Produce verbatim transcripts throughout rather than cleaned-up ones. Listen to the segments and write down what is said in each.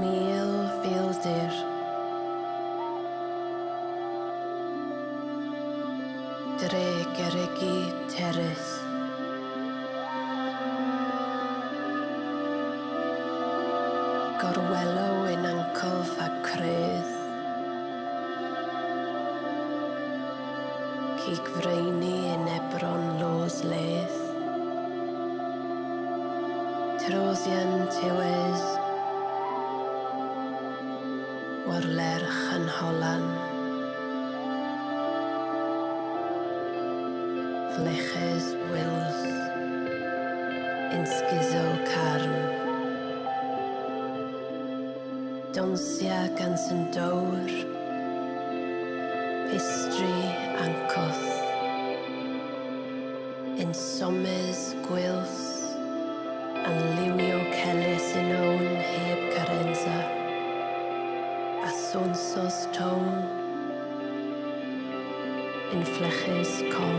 Mil fildir Dre gerigi terrace Gorwello in ancof a credd Cig freini in ebron los leth Trosian tiwes War lerch yn holan Fleches wils In schizo carn Donsia gan sy'n dawr Histri ancoth In sommes gwils An liwio celys yn own heb carenza A sonsos towl In fleches col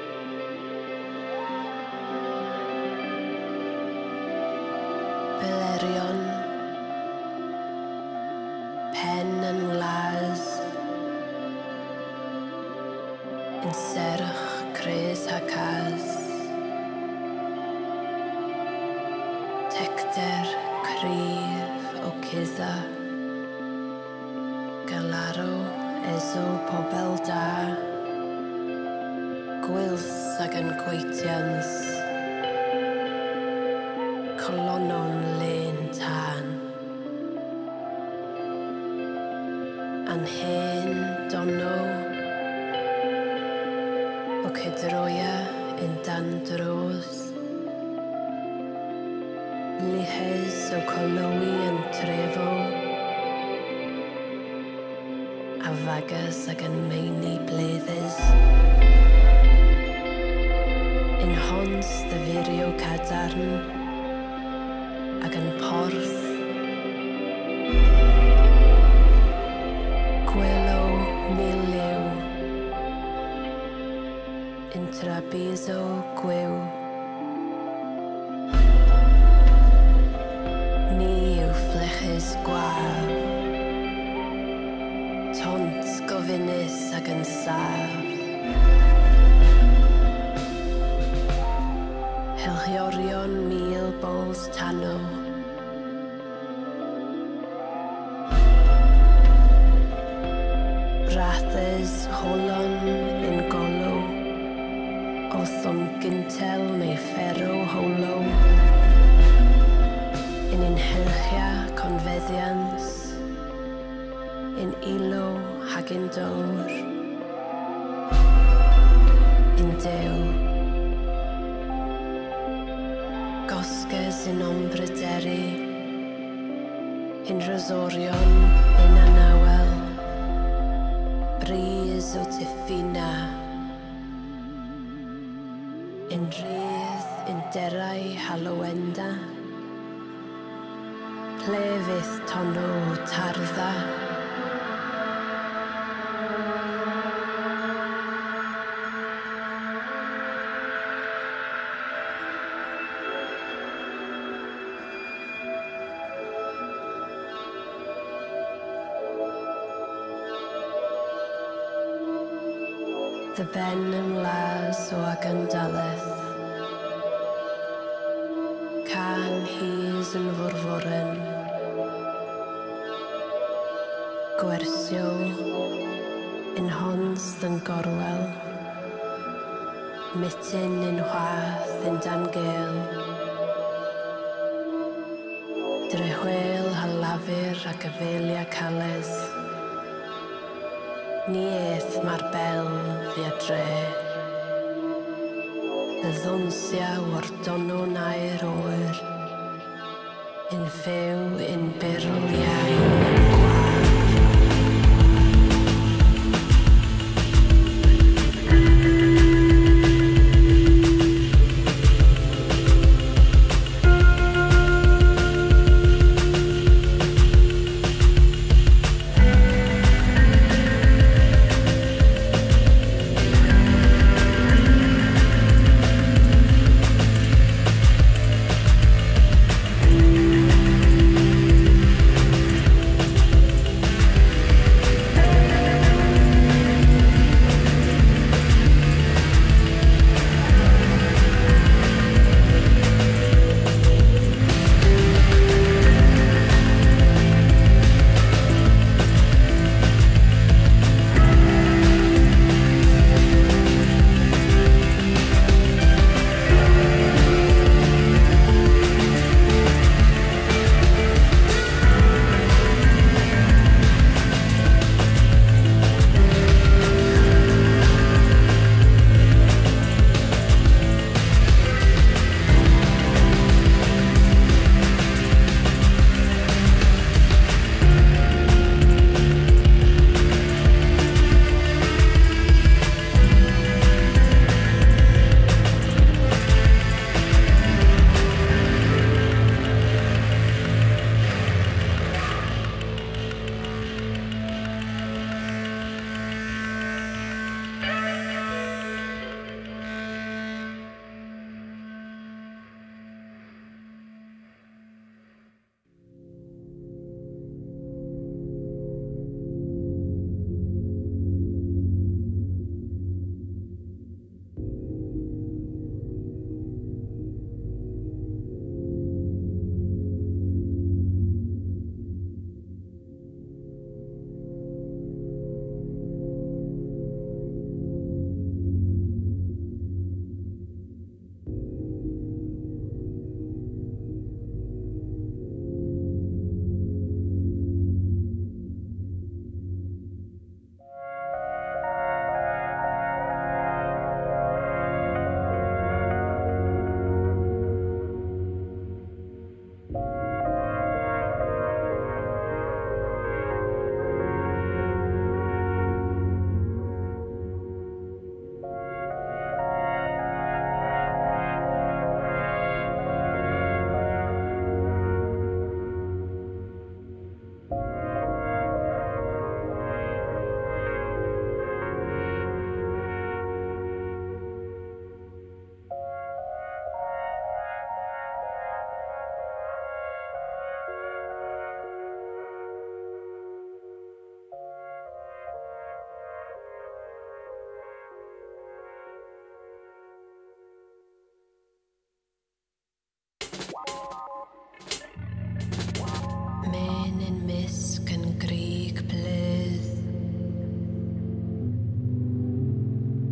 Belerion Pen and wlas In serch cres ha cas Tecter cryf o cydda Galaro eso pobel da Gwils ag yn gweitians Colonon len tan An hen donno O cydroia in dan dros Lihes o colowi yn trefo A fagas ag yn meini bleddys In hons ddyfurio cadarn Ag yn porth Gwelo miliw In trabizo gwyw Ni yw fleches gwaf Tont gofinus ag yn saf Helchiorion mil bols tanno Rathys holon in golo Othon gintel neu ferro holo In un helchia confeddians In ilo hag in dawr In dew Gosges in ombrederi In rosorion in anawel Bris o tiffina In rydd in derau halowenda Plefydd tonno tardda The ben yn las o agandaleth Can hys yn fwrforen Gwersio In hons yn gorwel Mytyn in hwath yn dan gel Drehwel halafur ac yfelia cales Ni eth mar bel fi a dre Y ddonsia o'r donno na'r oer In few in byrl iawn yn gwaf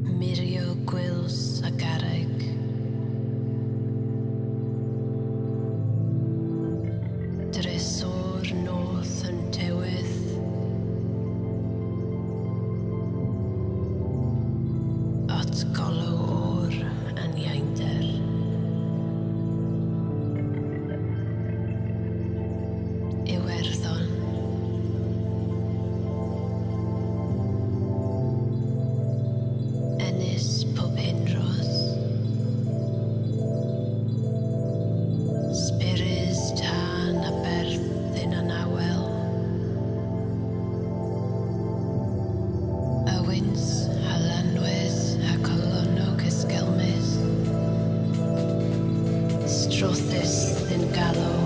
Mirio gwils a garreg. Dresor north yn tywydd. Ot golw o'r yn iainder. Iwerddon. Ynys pob hynros. Spirys tân a berthyn yn awel. Ywyns, halanwys a colonog ysgelmys. Strothus yn galw.